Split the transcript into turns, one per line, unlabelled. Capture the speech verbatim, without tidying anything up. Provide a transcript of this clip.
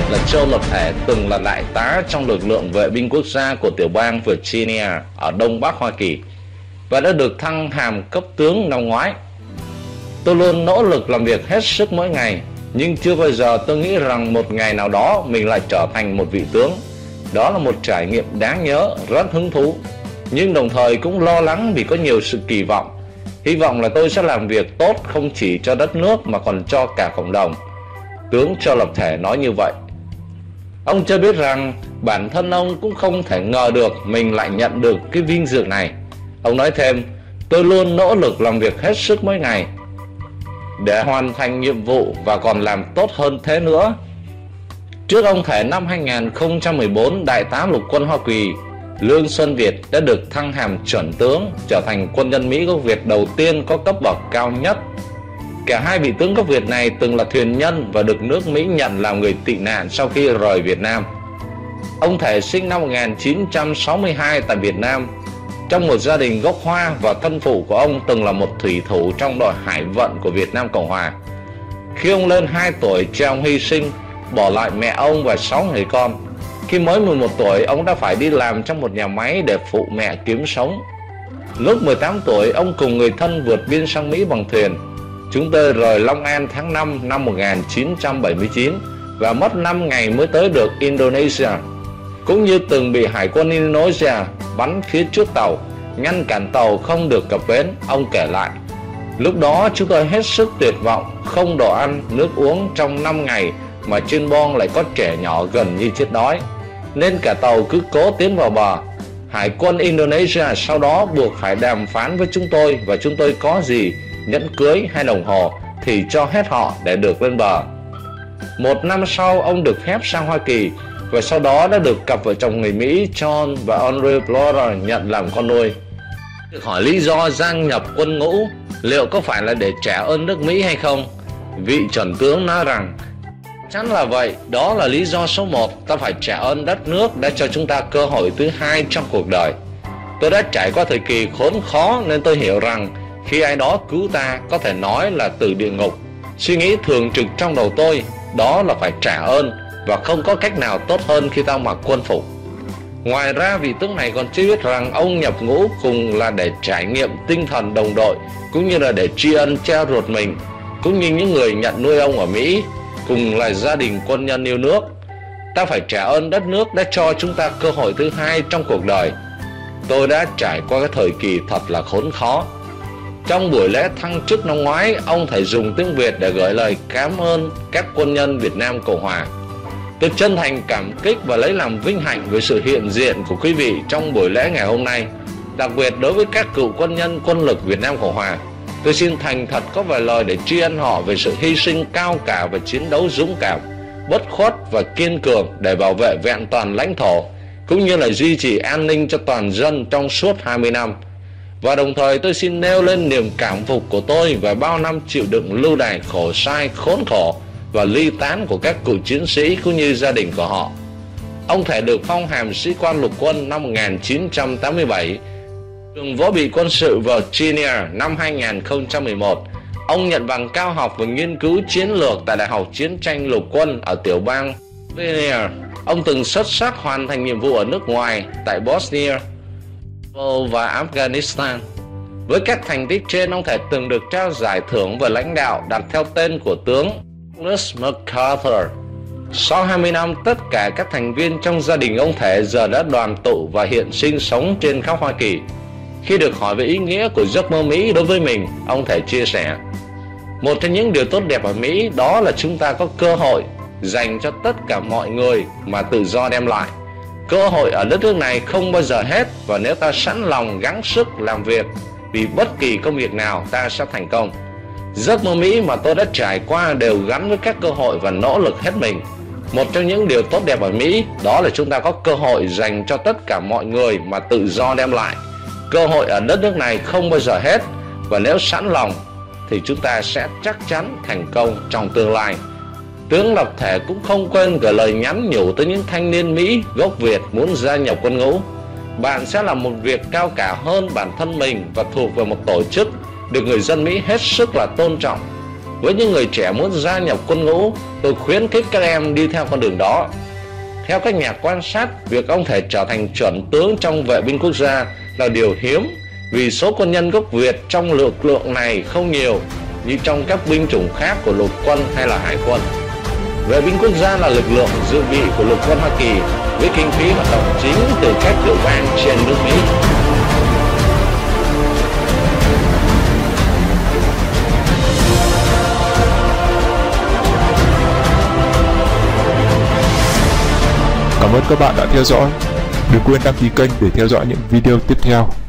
là Châu Lập Thể từng là đại tá trong lực lượng vệ binh quốc gia của tiểu bang Virginia ở Đông Bắc Hoa Kỳ và đã được thăng hàm cấp tướng năm ngoái. Tôi luôn nỗ lực làm việc hết sức mỗi ngày, nhưng chưa bao giờ tôi nghĩ rằng một ngày nào đó mình lại trở thành một vị tướng. Đó là một trải nghiệm đáng nhớ, rất hứng thú, nhưng đồng thời cũng lo lắng vì có nhiều sự kỳ vọng. Hy vọng là tôi sẽ làm việc tốt không chỉ cho đất nước mà còn cho cả cộng đồng. Tướng Châu Lập Thể nói như vậy. Ông cho biết rằng bản thân ông cũng không thể ngờ được mình lại nhận được cái vinh dự này. Ông nói thêm, tôi luôn nỗ lực làm việc hết sức mỗi ngày để hoàn thành nhiệm vụ và còn làm tốt hơn thế nữa. Trước ông Thể, năm hai nghìn không trăm mười bốn, Đại tá Lục quân Hoa Kỳ Lương Xuân Việt đã được thăng hàm chuẩn tướng, trở thành quân nhân Mỹ gốc Việt đầu tiên có cấp bậc cao nhất. Cả hai vị tướng gốc Việt này từng là thuyền nhân và được nước Mỹ nhận làm người tị nạn sau khi rời Việt Nam. Ông Thể sinh năm một nghìn chín trăm sáu mươi hai tại Việt Nam, trong một gia đình gốc Hoa, và thân phụ của ông từng là một thủy thủ trong đội hải vận của Việt Nam Cộng Hòa. Khi ông lên hai tuổi, cha ông hy sinh, bỏ lại mẹ ông và sáu người con. Khi mới mười một tuổi, ông đã phải đi làm trong một nhà máy để phụ mẹ kiếm sống. Lúc mười tám tuổi, ông cùng người thân vượt biên sang Mỹ bằng thuyền. Chúng tôi rời Long An tháng năm năm một nghìn chín trăm bảy mươi chín và mất năm ngày mới tới được Indonesia. Cũng như từng bị hải quân Indonesia bắn phía trước tàu, ngăn cản tàu không được cập bến, ông kể lại. Lúc đó chúng tôi hết sức tuyệt vọng, không đồ ăn, nước uống trong năm ngày mà trên boong lại có trẻ nhỏ gần như chết đói, nên cả tàu cứ cố tiến vào bờ. Hải quân Indonesia sau đó buộc phải đàm phán với chúng tôi, và chúng tôi có gì, nhẫn cưới hay đồng hồ thì cho hết họ để được lên bờ. Một năm sau, ông được phép sang Hoa Kỳ, và sau đó đã được cặp vợ chồng người Mỹ John và Audrey Plora nhận làm con nuôi. Được hỏi lý do gia nhập quân ngũ liệu có phải là để trả ơn nước Mỹ hay không, vị chuẩn tướng nói rằng chắc là vậy, đó là lý do số một. Ta phải trả ơn đất nước đã cho chúng ta cơ hội thứ hai trong cuộc đời. Tôi đã trải qua thời kỳ khốn khó nên tôi hiểu rằng khi ai đó cứu ta, có thể nói là từ địa ngục, suy nghĩ thường trực trong đầu tôi đó là phải trả ơn, và không có cách nào tốt hơn khi ta mặc quân phục. Ngoài ra, vị tướng này còn chưa biết rằng ông nhập ngũ cùng là để trải nghiệm tinh thần đồng đội, cũng như là để tri ân cha ruột mình, cũng như những người nhận nuôi ông ở Mỹ, cùng là gia đình quân nhân yêu nước. Ta phải trả ơn đất nước đã cho chúng ta cơ hội thứ hai trong cuộc đời. Tôi đã trải qua cái thời kỳ thật là khốn khó. Trong buổi lễ thăng chức năm ngoái, ông Thể dùng tiếng Việt để gửi lời cảm ơn các quân nhân Việt Nam Cộng Hòa. Tôi chân thành cảm kích và lấy làm vinh hạnh với sự hiện diện của quý vị trong buổi lễ ngày hôm nay. Đặc biệt đối với các cựu quân nhân quân lực Việt Nam Cộng Hòa, tôi xin thành thật có vài lời để tri ân họ về sự hy sinh cao cả và chiến đấu dũng cảm, bất khuất và kiên cường để bảo vệ vẹn toàn lãnh thổ, cũng như là duy trì an ninh cho toàn dân trong suốt hai mươi năm. Và đồng thời tôi xin nêu lên niềm cảm phục của tôi về bao năm chịu đựng lưu đày khổ sai, khốn khổ và ly tán của các cựu chiến sĩ cũng như gia đình của họ. Ông Thể được phong hàm sĩ quan lục quân năm một nghìn chín trăm tám mươi bảy, trường võ bị quân sự Virginia năm hai nghìn không trăm mười một. Ông nhận bằng cao học và nghiên cứu chiến lược tại Đại học Chiến tranh Lục quân ở tiểu bang Virginia. Ông từng xuất sắc hoàn thành nhiệm vụ ở nước ngoài tại Bosnia và Afghanistan. Với các thành tích trên, ông Thể từng được trao giải thưởng về lãnh đạo đặt theo tên của tướng Douglas MacArthur. Sau hai mươi năm, tất cả các thành viên trong gia đình ông Thể giờ đã đoàn tụ và hiện sinh sống trên khắp Hoa Kỳ. Khi được hỏi về ý nghĩa của giấc mơ Mỹ đối với mình, ông Thể chia sẻ: một trong những điều tốt đẹp ở Mỹ đó là chúng ta có cơ hội dành cho tất cả mọi người mà tự do đem lại. Cơ hội ở đất nước này không bao giờ hết, và nếu ta sẵn lòng gắng sức làm việc vì bất kỳ công việc nào, ta sẽ thành công. Giấc mơ Mỹ mà tôi đã trải qua đều gắn với các cơ hội và nỗ lực hết mình. Một trong những điều tốt đẹp ở Mỹ đó là chúng ta có cơ hội dành cho tất cả mọi người mà tự do đem lại. Cơ hội ở đất nước này không bao giờ hết, và nếu sẵn lòng thì chúng ta sẽ chắc chắn thành công trong tương lai. Tướng Lập Thể cũng không quên gửi lời nhắn nhủ tới những thanh niên Mỹ gốc Việt muốn gia nhập quân ngũ. Bạn sẽ làm một việc cao cả hơn bản thân mình và thuộc về một tổ chức được người dân Mỹ hết sức là tôn trọng. Với những người trẻ muốn gia nhập quân ngũ, tôi khuyến khích các em đi theo con đường đó. Theo các nhà quan sát, việc ông thể trở thành chuẩn tướng trong vệ binh quốc gia là điều hiếm, vì số quân nhân gốc Việt trong lực lượng này không nhiều như trong các binh chủng khác của lục quân hay là hải quân. Vệ binh quốc gia là lực lượng dự bị của lục quân Hoa Kỳ với kinh phí hoạt động chính từ các tiểu bang trên nước Mỹ.
Cảm ơn các bạn đã theo dõi. Đừng quên đăng ký kênh để theo dõi những video tiếp theo.